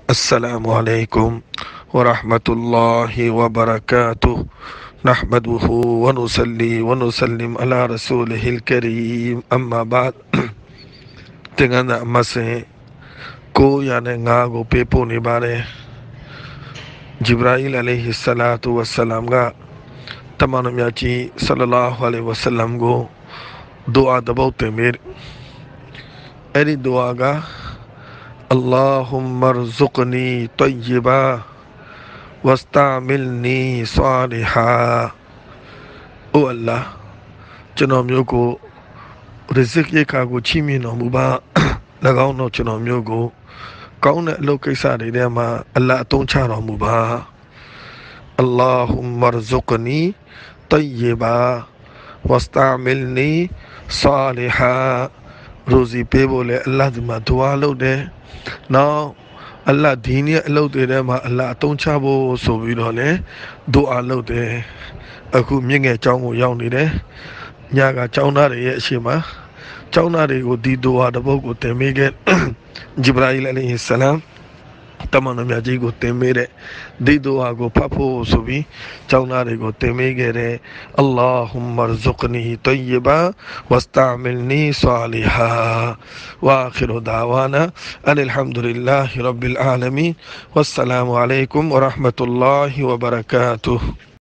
السلام عليكم ورحمة الله وبركاته. نحمده ونصلي ونسلم على رسوله الكريم أما بعد. Dengan nak masih ko yang ngago pepo ni bare Jibril alaihi salatu wassalam ga tamanam yaci sallallahu alaihi wasallam go doa dabau temir eri doa ga Allahumma rzuqni tayyiba wastamilni saliha. Oh Allah, ကျွန်တော်မျိုးကို rizik ရိက္ခာကိုချီးမြှင့်တော်မူပါ၎င်းတော့ကျွန်တော်မျိုးကိုကောင်းတဲ့အလုပ်ကိစ္စတွေထဲမှာအလ္လာဟ်အသုံးချတော်မူပါ Allahumma rzuqni tayyiba wastamilni saliha. ရိုဇီပေးဖို့လေအလ္လာဟ်ဒီမှာဒွါလုပ်တယ်နောက်အလ္လာဟ်ဒီနေ့အလုပ်တွေထဲမှာအလ္လာဟ်အသုံးချဖို့ဆိုပြီးတော့လေဒွါလုပ်တယ်အခုမြင့်ငယ်ကျောင်းကိုရောက်နေတယ်ညကကျောင်းသားတွေရဲ့အရှိမကျောင်းသားတွေကိုဒီဒွါတစ်ပုဒ်ကိုတင်ပေးခဲ့ဂျိဘရာအီလ် အလိုင်ဟီဆလမ်တမန်တော်မြတ်ကြီးကိုတင်ပေးတဲ့ဒီဒွါကိုဖတ်ဖို့ဆိုပြီးကျောင်းသားတွေကိုတင်ပေးခဲ့တယ်အလ္လာဟุမ္မာရဇုကနီတယ္ယဘာဝစတာမီလ်နီဆာလီဟာဝအာခီရူဒါဝါနာအလ်ဟမ်ဒူလ illah ရဘ်ဘီလ်အာလမီန်ဝ assalamu alaikum wa rahmatullahi wa barakatuh